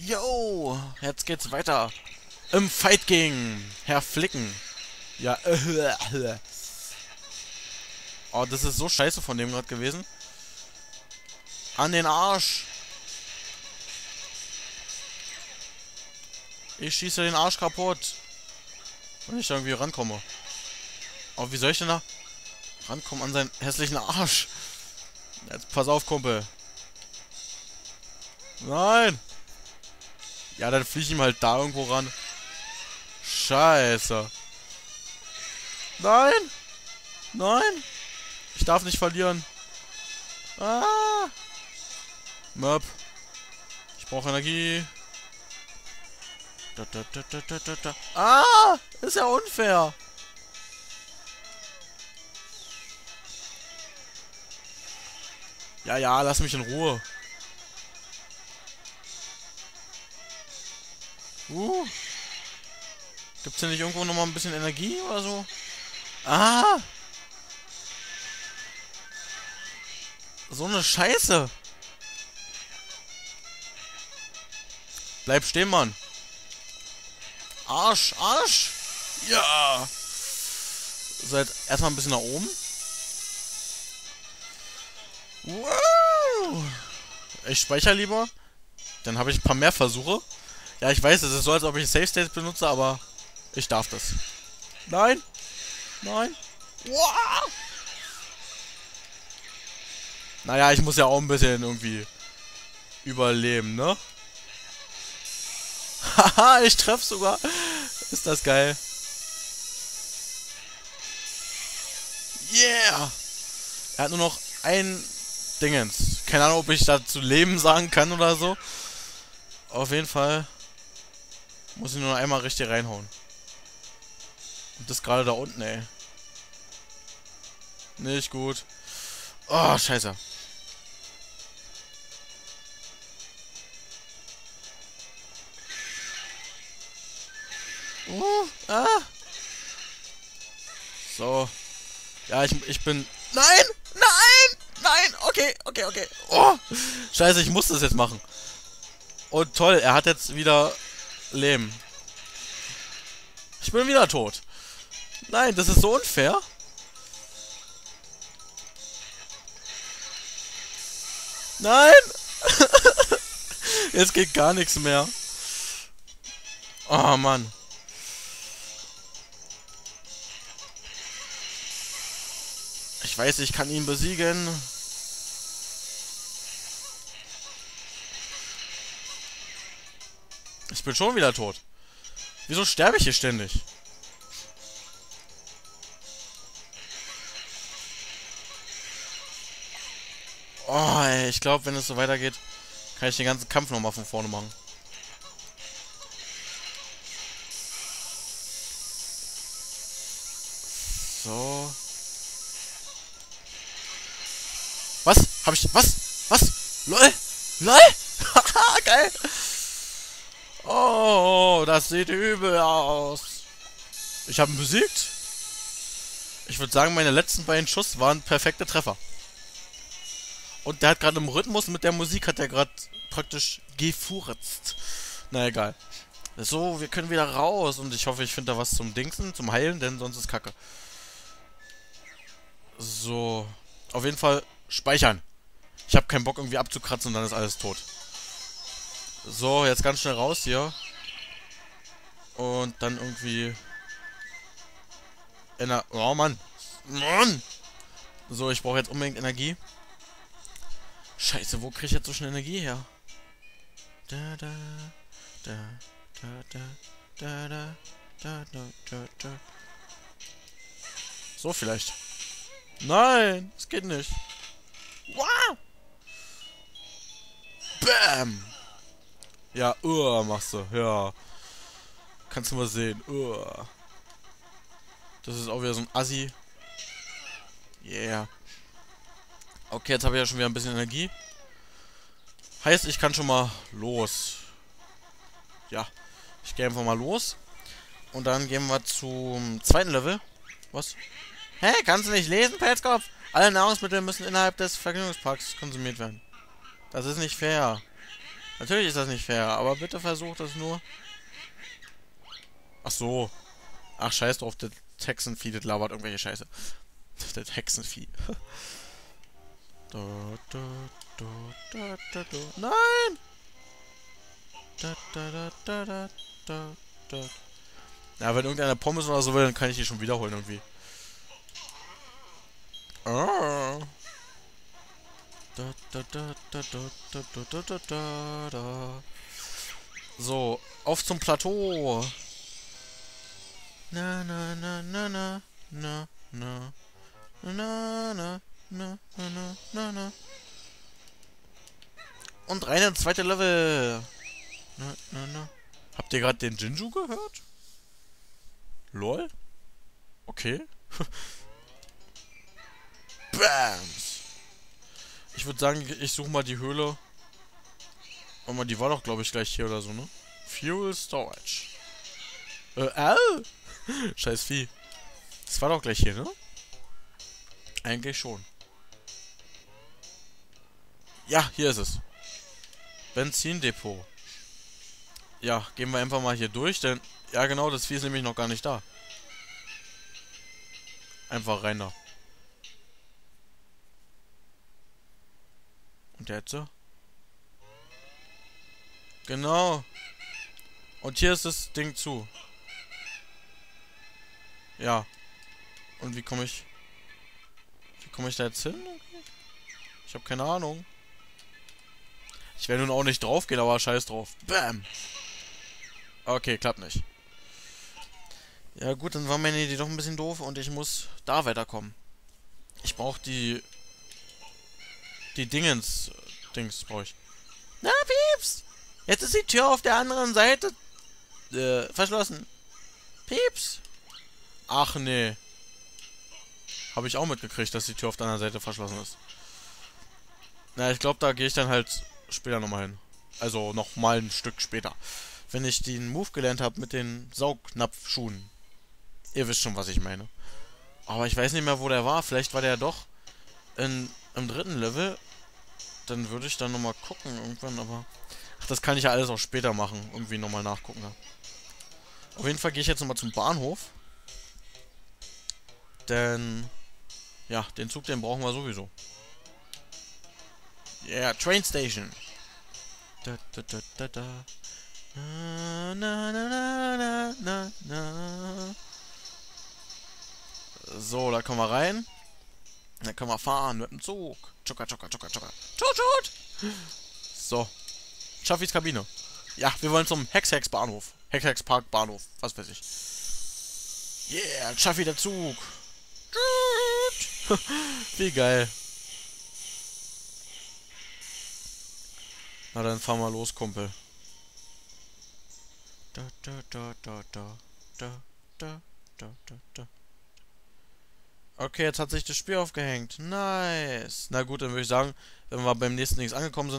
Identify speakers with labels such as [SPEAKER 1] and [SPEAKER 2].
[SPEAKER 1] Yo, jetzt geht's weiter. Im Fight gegen Herr Flicken. Ja, oh, das ist so scheiße von dem gerade gewesen. An den Arsch. Ich schieße den Arsch kaputt. Wenn ich da irgendwie rankomme. Aber wie soll ich denn da rankommen an seinen hässlichen Arsch? Jetzt pass auf, Kumpel. Nein. Ja, dann fliege ich ihm halt da irgendwo ran. Scheiße. Nein. Nein. Ich darf nicht verlieren. Ah. Möp. Ich brauche Energie. Ah. Ist ja unfair. Ja, ja, lass mich in Ruhe. Gibt's hier nicht irgendwo nochmal ein bisschen Energie oder so? Ah! So eine Scheiße! Bleib stehen, Mann! Arsch! Arsch! Ja! So, jetzt erstmal ein bisschen nach oben. Wow! Ich speichere lieber. Dann habe ich ein paar mehr Versuche. Ja, ich weiß, es ist so, als ob ich Safe States benutze, aber ich darf das. Nein! Nein! Wow! Naja, ich muss ja auch ein bisschen irgendwie überleben, ne? Haha, ich treffe sogar. Ist das geil. Yeah! Er hat nur noch ein Dingens. Keine Ahnung, ob ich dazu Leben sagen kann oder so. Auf jeden Fall muss ich nur noch einmal richtig reinhauen. Und das gerade da unten, ey. Nicht gut. Oh, scheiße. Ah. So. Ja, ich bin... Nein! Nein! Nein! Okay, okay, okay. Oh! Scheiße, ich muss das jetzt machen. Und toll, er hat jetzt wieder Leben. Ich bin wieder tot. Nein, das ist so unfair. Nein! Jetzt geht gar nichts mehr. Oh, Mann. Ich weiß, ich kann ihn besiegen. Ich bin schon wieder tot. Wieso sterbe ich hier ständig? Oh, ey, ich glaube, wenn es so weitergeht, kann ich den ganzen Kampf nochmal von vorne machen. So. Was? Hab ich... Was? Was? LOL? LOL? Haha, geil! Oh, das sieht übel aus. Ich habe ihn besiegt. Ich würde sagen, meine letzten beiden Schuss waren perfekte Treffer. Und der hat gerade im Rhythmus mit der Musik hat er gerade praktisch gefurzt. Na egal. So, wir können wieder raus. Und ich hoffe, ich finde da was zum Dingsen, zum Heilen, denn sonst ist Kacke. So. Auf jeden Fall speichern. Ich habe keinen Bock irgendwie abzukratzen und dann ist alles tot. So, jetzt ganz schnell raus hier. Und dann irgendwie... Oh, Mann. Mann! So, ich brauche jetzt unbedingt Energie. Scheiße, wo kriege ich jetzt so schnell Energie her? Da, da, da, da, da, da, da, da, da, da. So vielleicht. Nein, es geht nicht. Wow! Bam! Ja, machst du. Ja. Kannst du mal sehen. Das ist auch wieder so ein Assi. Yeah. Okay, jetzt habe ich ja schon wieder ein bisschen Energie. Heißt, ich kann schon mal los. Ja. Ich gehe einfach mal los. Und dann gehen wir zum zweiten Level. Was? Hä? Kannst du nicht lesen, Pelzkopf? Alle Nahrungsmittel müssen innerhalb des Vergnügungsparks konsumiert werden. Das ist nicht fair. Natürlich ist das nicht fair, aber bitte versucht es nur. Ach so. Ach, scheiß drauf, das Hexenvieh, das labert irgendwelche Scheiße. Das Hexenvieh. Da, da, da, da, da, da. Nein! Da, da, da, da, da, da, da. Ja, wenn irgendeiner Pommes oder so will, dann kann ich die schon wiederholen irgendwie. Ah. Da, da, da, da, da, da, da, da, da, da. So, auf zum Plateau. Na, na, na, na, na, na, na, na, na, na, na, na, na. Und rein ins zweite Level. Na, na, na. Habt ihr gerade den Jinju gehört? Lol? Okay. Bams. Ich würde sagen, ich suche mal die Höhle. Oh mal, die war doch, glaube ich, gleich hier oder so, ne? Fuel Storage. Au! Scheiß Vieh. Das war doch gleich hier, ne? Eigentlich schon. Ja, hier ist es. Benzindepot. Ja, gehen wir einfach mal hier durch, denn... Ja, genau, das Vieh ist nämlich noch gar nicht da. Einfach rein da. Und jetzt so? Genau. Und hier ist das Ding zu. Ja. Und wie komme ich... Wie komme ich da jetzt hin? Ich habe keine Ahnung. Ich werde nun auch nicht drauf gehen, aber scheiß drauf. Bam! Okay, klappt nicht. Ja gut, dann war meine Idee doch ein bisschen doof und ich muss da weiterkommen. Ich brauche die Dings brauche ich. Na, Pieps! Jetzt ist die Tür auf der anderen Seite verschlossen. Pieps! Ach nee. Habe ich auch mitgekriegt, dass die Tür auf der anderen Seite verschlossen ist. Na, ich glaube, da gehe ich dann halt später nochmal hin. Also nochmal ein Stück später. Wenn ich den Move gelernt habe mit den Saugnapfschuhen. Ihr wisst schon, was ich meine. Aber ich weiß nicht mehr, wo der war. Vielleicht war der doch im dritten Level. Dann würde ich dann nochmal gucken irgendwann, aber... Ach, das kann ich ja alles auch später machen. Irgendwie nochmal nachgucken. Ja. Auf jeden Fall gehe ich jetzt nochmal zum Bahnhof. Denn... Ja, den Zug, den brauchen wir sowieso. Yeah, Train Station. Da, da, da, da, da. Na, na, na, na, na, na. So, da kommen wir rein. Dann können wir fahren mit dem Zug. Tschuka, tschuka, tschuka, tschuka. Tschut, tschut. So. Chaffis Kabine. Ja, wir wollen zum Hex-Hex-Bahnhof. Hex-Hex-Park-Bahnhof. Was weiß ich. Yeah, Chaffi der Zug. Wie geil. Na dann fahren wir los, Kumpel. Da, da, da, da, da, da, da, da, da, da. Okay, jetzt hat sich das Spiel aufgehängt. Nice. Na gut, dann würde ich sagen, wenn wir beim nächsten Dings angekommen sind,